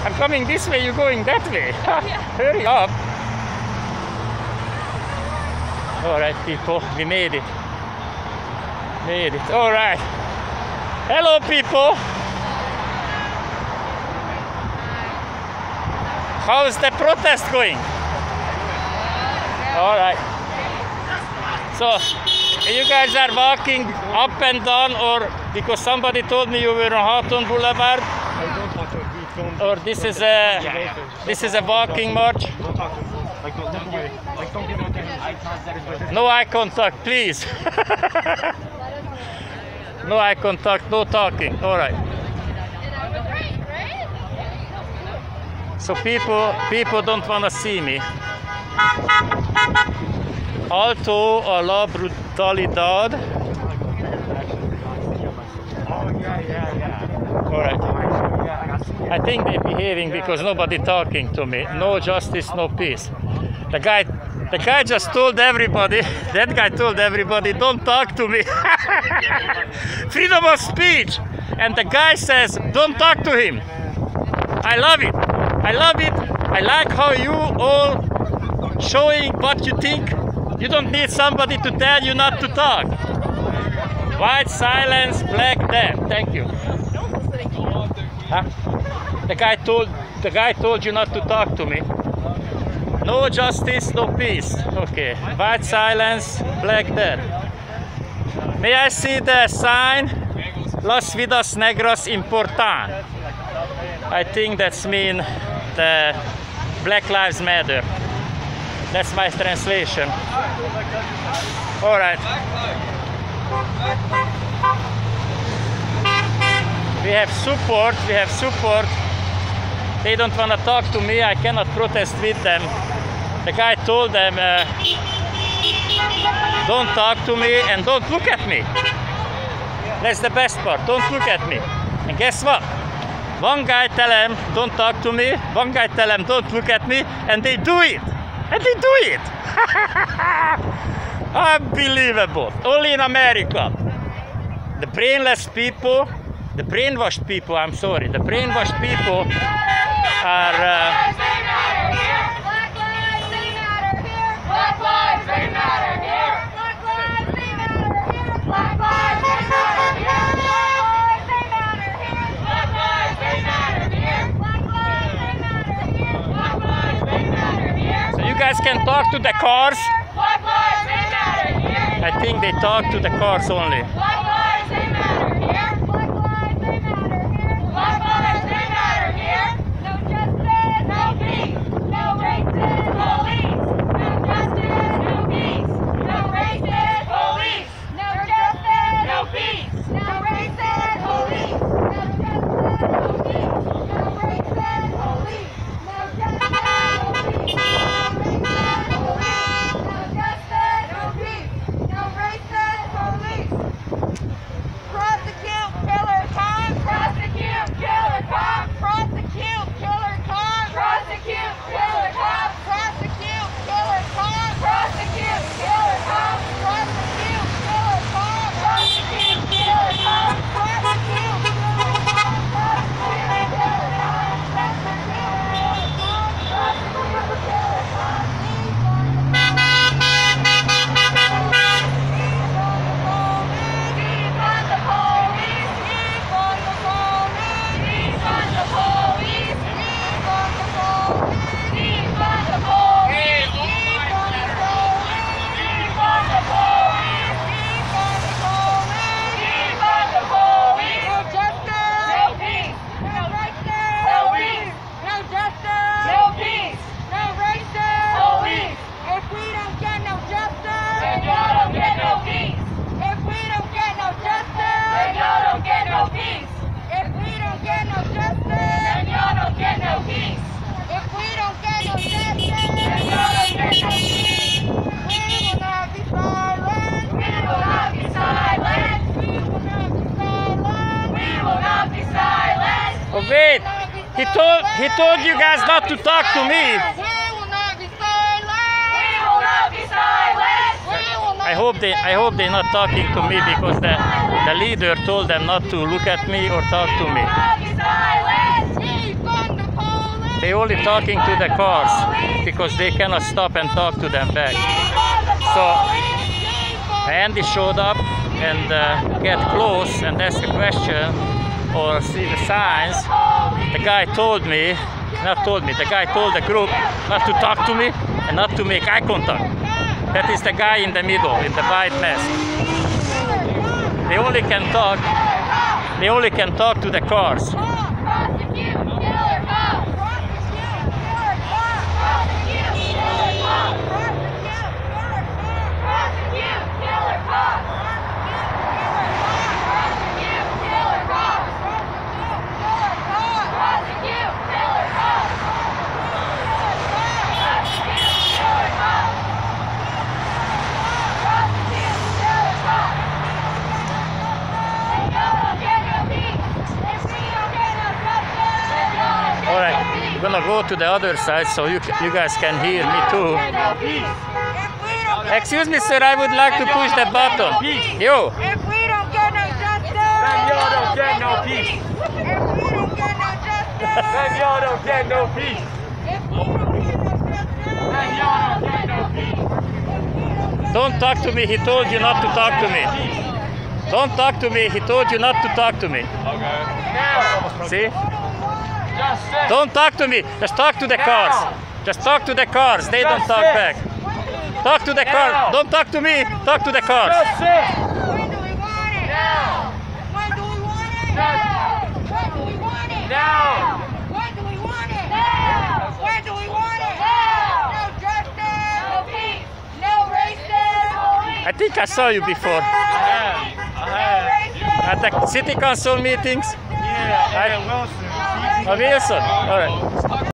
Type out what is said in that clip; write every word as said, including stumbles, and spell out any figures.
I'm coming this way, you're going that way. Hurry up. All right, people, we made it. Made it. All right. Hello, people. How's the protest going? All right. So, you guys are walking up and down, or because somebody told me you were on Houghton Boulevard? I don't want to be filmed. Or this is a this is a walking march? Don't talk to me. Like, look away. Like, don't give me eye contact. No eye contact, please. No eye contact, no talking. All right. So people people don't want to see me. Alto a la brutalidad. Oh, yeah, yeah, yeah. All right. I think they're behaving because nobody talking to me. No justice, no peace. The guy, the guy just told everybody. That guy told everybody, don't talk to me. Freedom of speech. And the guy says, don't talk to him. I love it. I love it. I like how you all showing what you think. You don't need somebody to tell you not to talk. White silence, black death. Thank you. Huh? The guy told the guy told you not to talk to me. No justice, no peace. Okay. White silence, black death. May I see the sign? Las vidas negras importan. I think that's mean the Black Lives Matter. That's my translation. All right. We have support. We have support. They don't want to talk to me. I cannot protest with them. The guy told them, uh, don't talk to me and don't look at me. That's the best part. Don't look at me. And guess what? One guy tell him, don't talk to me. One guy tell him, don't look at me. And they do it. And they do it! Unbelievable! Only in America. The brainless people, the brainwashed people, I'm sorry, the brainwashed people are... Uh, Black lives, they matter here! Black lives, they matter here! Black lives, they matter here! Black lives, they matter here! Black lives, they matter here! Black lives, they matter here! Black lives, they matter here! so you guys can talk to the cars. Black lives, they matter here! I think they talk to the cars only. Black lives, they matter here! Black lives, they matter here! Black lives, they matter here! No justice, no peace! No racist police! No justice, no peace! No racist police! No justice, no peace! No racist police! No justice, no peace! No racist police! No justice, no peace! No racist police! No justice, no peace! No racist police! Prosecute killer cops! Prosecute killer cops! Prosecute killer cops! Prosecute killer cops! Prosecute killer cops! Prosecute killer cops! Prosecute killer cops! Prosecute killer cops! Prosecute killer cops! Prosecute killer cops! Prosecute killer cops! Defund the police! Defund the police! Defund the police! Defund the police! Defund the police! Defund the police! Defund the police! Defund the police! No justice! No peace! No righteous! No peace! No justice! No peace! No racist! Police! If we don't get no justice, then y'all don't get no peace! If we don't get no justice, then y'all don't get no peace! If we don't get no justice, then y'all don't get no peace! If we don't get no justice, then y'all don't get no peace! We will not be silent! We will not be silent! We will not be silent! We will not be silent! Oh wait, he told he told you guys not to talk to me. We will not be silent! We will not be silent! We will not I hope they I hope they're not talking to me because the the leader told them not to look at me or talk to me. be silent! Defund the police! they only talking to the cars because they cannot stop and talk to them back. So Andy showed up and uh, get close and ask a question or see the signs. The guy told me, not told me, the guy told the group not to talk to me and not to make eye contact. That is the guy in the middle, in the white mask. They only can talk, they only can talk to the cars. Alright, we're gonna go to the other side so you, you guys can hear me too. Excuse me, sir, I would like to push the button. You! If we don't get no justice, then y'all don't get no peace. if we don't get no justice, Then y'all don't get no peace. if we don't get no justice, Then y'all don't get no peace. Don't talk to me, he told you not to talk to me. Don't talk to me, he told you not to talk to me. Okay. Now. See? Just sit. Don't talk to me, just talk to the cars. Just talk to the cars, they don't Just talk sit. back. Talk to the cars, don't talk to me, talk to the cars. Just sit. when do we want it? Now. When do we want it? Now. When do we want it? Now. When do we want it? Now. When do we want it? Now. No justice. No peace. No racism. I think I saw you before I have. I have. at the city council meetings. Yeah, and Wilson. Oh, Wilson, alright.